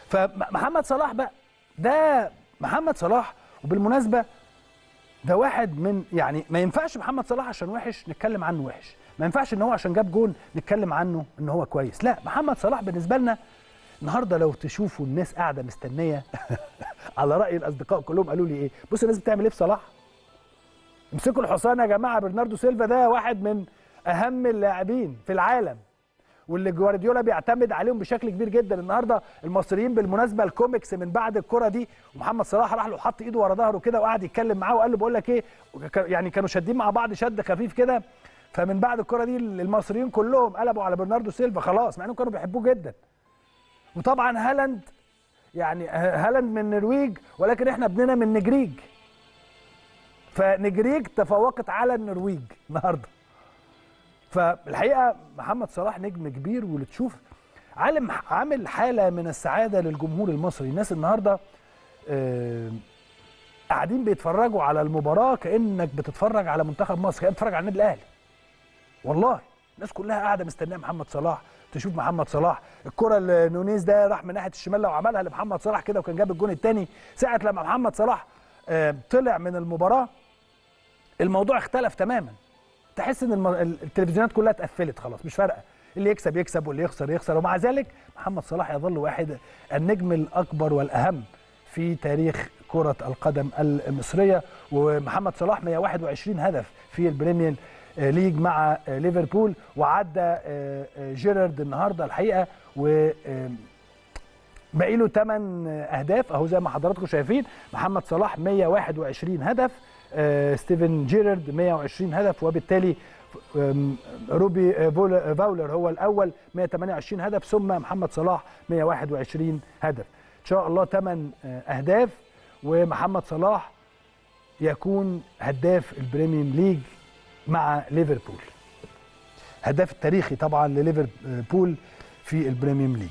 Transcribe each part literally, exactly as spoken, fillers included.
فمحمد صلاح بقى ده محمد صلاح، وبالمناسبه ده واحد من يعني ما ينفعش محمد صلاح عشان وحش نتكلم عنه وحش، ما ينفعش ان هو عشان جاب جون نتكلم عنه ان هو كويس، لا محمد صلاح بالنسبه لنا النهارده لو تشوفوا الناس قاعده مستنيه على راي الاصدقاء كلهم قالوا لي ايه؟ بصوا الناس بتعمل ايه في صلاح؟ امسكوا الحصان يا جماعه، برناردو سيلفا ده واحد من اهم اللاعبين في العالم واللي جوارديولا بيعتمد عليهم بشكل كبير جدا. النهارده المصريين بالمناسبه الكوميكس من بعد الكره دي ومحمد صلاح راح له حط ايده ورا ظهره كده وقعد يتكلم معاه وقال له بقول لك ايه، يعني كانوا شادين مع بعض شد خفيف كده. فمن بعد الكره دي المصريين كلهم قلبوا على برناردو سيلفا خلاص، مع انهم كانوا بيحبوه جدا. وطبعا هالاند، يعني هالاند من النرويج ولكن احنا ابننا من نجريج، فنجريج تفوقت على النرويج النهارده. فالحقيقه محمد صلاح نجم كبير، واللي تشوف عالم عامل حاله من السعاده للجمهور المصري. الناس النهارده آه قاعدين بيتفرجوا على المباراه كانك بتتفرج على منتخب مصر، كانك بتتفرج على النادي الاهلي. والله الناس كلها قاعده مستنيه محمد صلاح، تشوف محمد صلاح. الكره اللي نونيز ده راح من ناحيه الشمال لو عملها لمحمد صلاح كده وكان جاب الجون الثاني، ساعه لما محمد صلاح آه طلع من المباراه الموضوع اختلف تماما. تحس ان التلفزيونات كلها اتقفلت خلاص، مش فارقه، اللي يكسب يكسب واللي يخسر يخسر. ومع ذلك محمد صلاح يظل واحد النجم الاكبر والاهم في تاريخ كره القدم المصريه. ومحمد صلاح مئة وواحد وعشرين هدف في البريمير ليج مع ليفربول، وعدى جيرارد النهارده الحقيقه، و باقي له ثمان اهداف اهو زي ما حضراتكم شايفين. محمد صلاح مئة وواحد وعشرين هدف، ستيفن جيرارد مئة وعشرين هدف، وبالتالي روبي فاولر هو الاول مئة وثمانية وعشرين هدف، ثم محمد صلاح مئة وواحد وعشرين هدف. ان شاء الله ثمان اهداف ومحمد صلاح يكون هداف البريمير ليج مع ليفربول، هداف التاريخي طبعا لليفربول في البريمير ليج.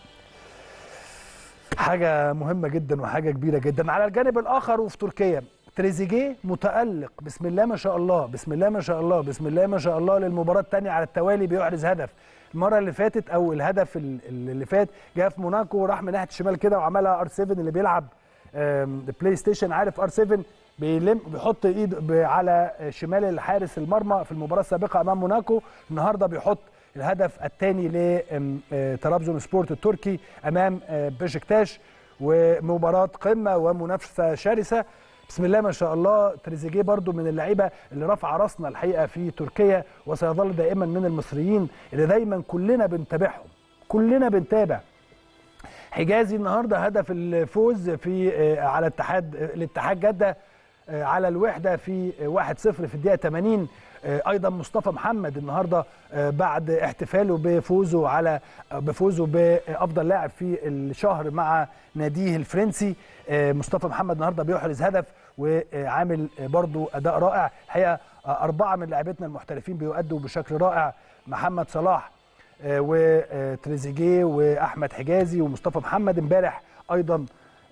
حاجه مهمه جدا وحاجه كبيره جدا. على الجانب الاخر وفي تركيا تريزيجيه متألق بسم الله ما شاء الله بسم الله ما شاء الله بسم الله ما شاء الله للمباراة الثانية على التوالي بيحرز هدف. المرة اللي فاتت أو الهدف اللي فات جاء في موناكو وراح من ناحية الشمال كده وعملها ار سبعة اللي بيلعب بلاي ستيشن، عارف ار سبعة، بيلم بيحط ايده على شمال الحارس المرمى في المباراة السابقة أمام موناكو. النهارده بيحط الهدف الثاني لترابزون سبورت التركي أمام بشكتاش، ومباراة قمة ومنافسة شرسة. بسم الله ما شاء الله. تريزيجيه برضو من اللعيبه اللي رفع راسنا الحقيقه في تركيا، وسيظل دائما من المصريين اللي دايما كلنا بنتابعهم، كلنا بنتابع. حجازي النهارده هدف الفوز في على اتحاد الاتحاد جده على الوحده في واحد صفر في الدقيقه ثمانين. ايضا مصطفى محمد النهارده بعد احتفاله بفوزه على بفوزه بافضل لاعب في الشهر مع ناديه الفرنسي، مصطفى محمد النهارده بيحرز هدف وعامل برضو اداء رائع. الحقيقه اربعه من لاعبتنا المحترفين بيؤدوا بشكل رائع، محمد صلاح وتريزيجيه واحمد حجازي ومصطفى محمد. امبارح ايضا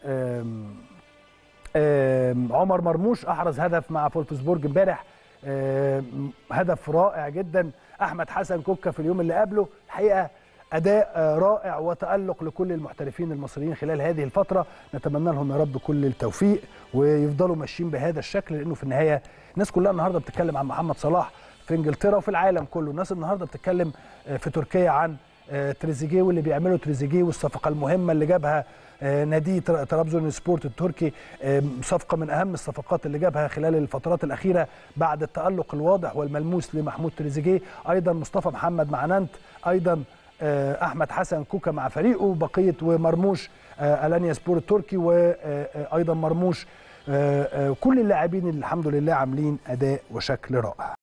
عمر مرموش احرز هدف مع فولفسبورج امبارح، هدف رائع جدا. احمد حسن كوكا في اليوم اللي قبله. الحقيقه اداء رائع وتالق لكل المحترفين المصريين خلال هذه الفتره، نتمنى لهم يا رب كل التوفيق ويفضلوا ماشيين بهذا الشكل، لانه في النهايه الناس كلها النهارده بتتكلم عن محمد صلاح في انجلترا وفي العالم كله. الناس النهارده بتتكلم في تركيا عن تريزيجيه واللي بيعمله تريزيجيه والصفقه المهمه اللي جابها نادي ترابزون سبورت التركي، صفقه من اهم الصفقات اللي جابها خلال الفترات الاخيره بعد التالق الواضح والملموس لمحمود تريزيجيه. ايضا مصطفى محمد مع نانت، ايضا احمد حسن كوكا مع فريقه، بقيه ومرموش الانيا سبور التركي، وايضا مرموش. كل اللاعبين اللي الحمد لله عاملين اداء وشكل رائع.